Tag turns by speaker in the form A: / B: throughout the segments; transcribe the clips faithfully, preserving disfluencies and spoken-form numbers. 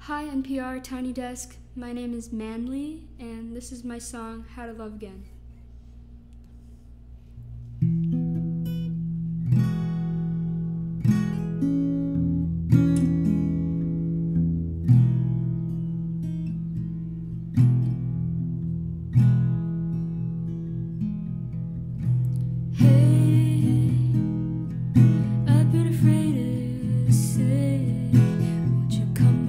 A: Hi N P R Tiny Desk, my name is Manley, and this is my song, How to Love Again. Hey, I've been afraid to say, won't you come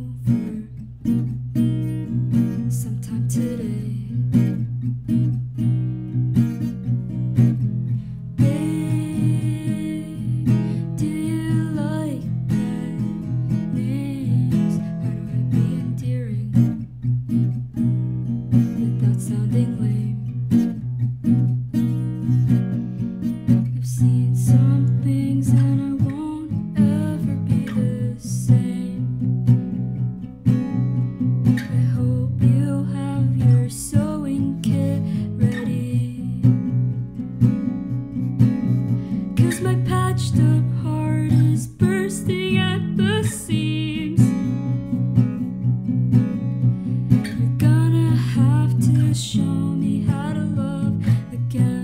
A: over sometime today? Babe, do you like pet names? How do I be endearing without sounding lame? I've seen some things and I won't ever be the same. I hope you have your sewing kit ready, 'cause my patched up heart is bursting at the seams. You're gonna have to show me how to love again.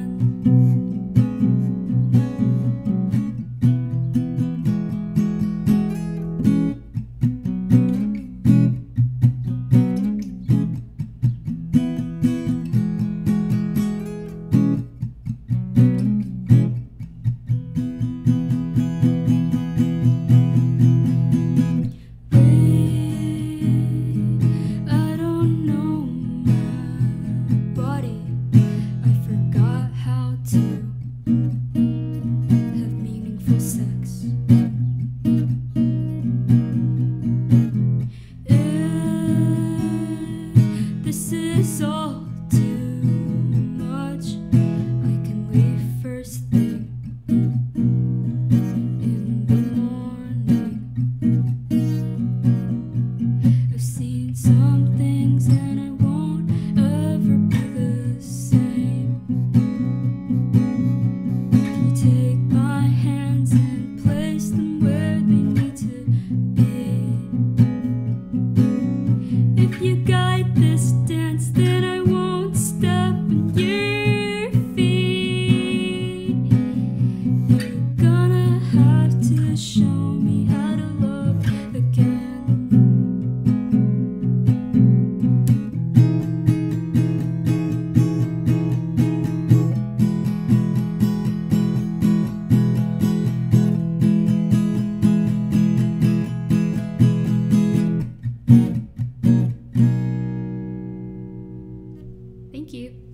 A: Sex. If this is all too much, I can leave first thing in the morning. I've seen some things and I won't ever be the same. You take my hands and place them where they need to be. If you guide this dance, then I won't step on your feet. You're gonna have to show me how to love again. Thank you.